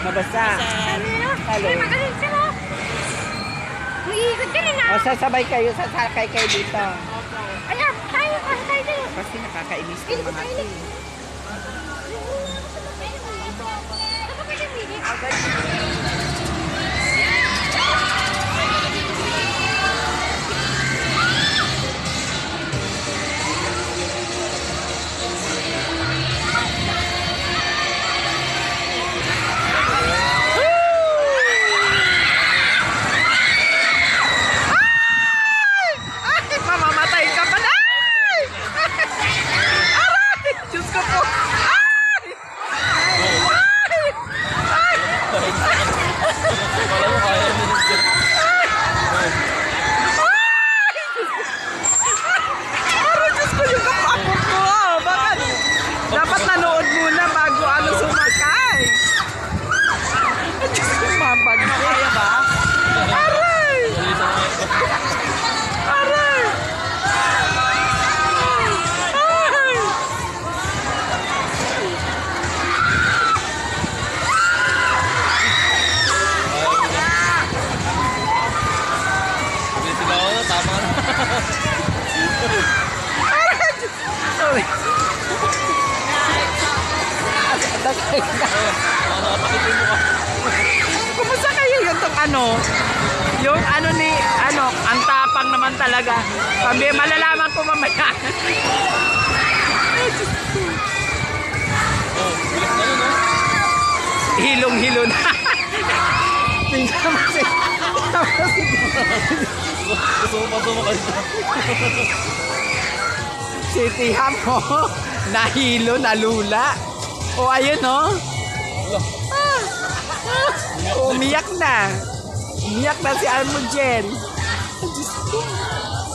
Mabasa. Hello. Ay, magaling siya, no? Mag-iikot ka rin, O, sasabay kayo, sasakay kayo dito. Ayan, tayo din. Kasi nakakainis ng mga ito. Mamamatay ka pa na! Aray! Diyos ko po! Dapat nanood muna bago ano sumakay. Diyos ko, mapagod. Kaya ba? Aray! Aray! Aray! Tama na. Sorry. Kumusta kayo yung tong ano? Yung ano ni, ano, ang tapang naman talaga. Sabi, malalaman ko mamaya. Hilong-hilo na. Tingnan mo si... Gusto mo kayo. Si Tiham mo, nahilo, nalula. O ayun o. Umiyak na. Umiyak na si Almujen.